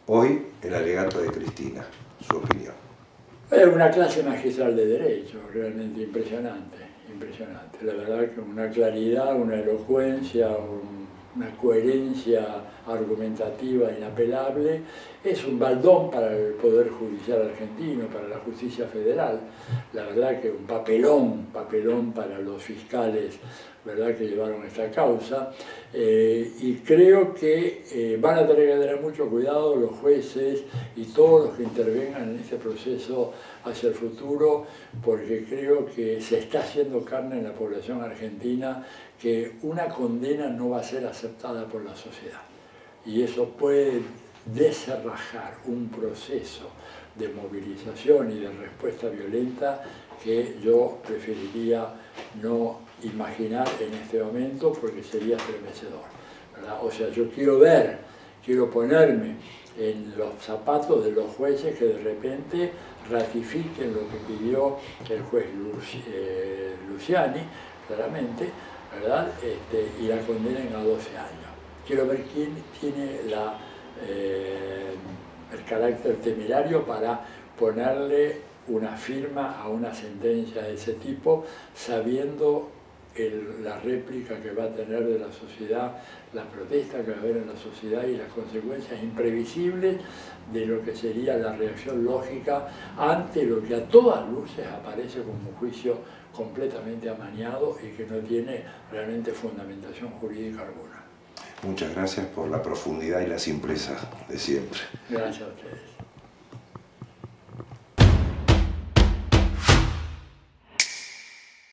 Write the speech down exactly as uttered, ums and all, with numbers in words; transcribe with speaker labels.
Speaker 1: Hoy el alegato de Cristina, su opinión.
Speaker 2: Es una clase magistral de Derecho, realmente impresionante, impresionante. La verdad que una claridad, una elocuencia, un, una coherencia argumentativa inapelable. Es un baldón para el Poder Judicial argentino, para la justicia federal. La verdad que un papelón, papelón para los fiscales, ¿verdad?, que llevaron esta causa. Eh, y creo que eh, van a tener que tener mucho cuidado los jueces y todos los que intervengan en este proceso hacia el futuro, porque creo que se está haciendo carne en la población argentina que una condena no va a ser aceptada por la sociedad. Y eso puede desenrajar un proceso de movilización y de respuesta violenta que yo preferiría no imaginar en este momento, porque sería estremecedor, ¿verdad? O sea, yo quiero ver, quiero ponerme en los zapatos de los jueces que de repente ratifiquen lo que pidió el juez Luci, eh, Luciani, claramente, ¿verdad? Este, y la condenen a doce años. Quiero ver quién tiene la, eh, el carácter temerario para ponerle una firma a una sentencia de ese tipo, sabiendo el, la réplica que va a tener de la sociedad, la protesta que va a haber en la sociedad y las consecuencias imprevisibles de lo que sería la reacción lógica ante lo que a todas luces aparece como un juicio completamente amañado y que no tiene realmente fundamentación jurídica alguna.
Speaker 1: Muchas gracias por la profundidad y la simpleza de siempre.
Speaker 2: Gracias a ustedes.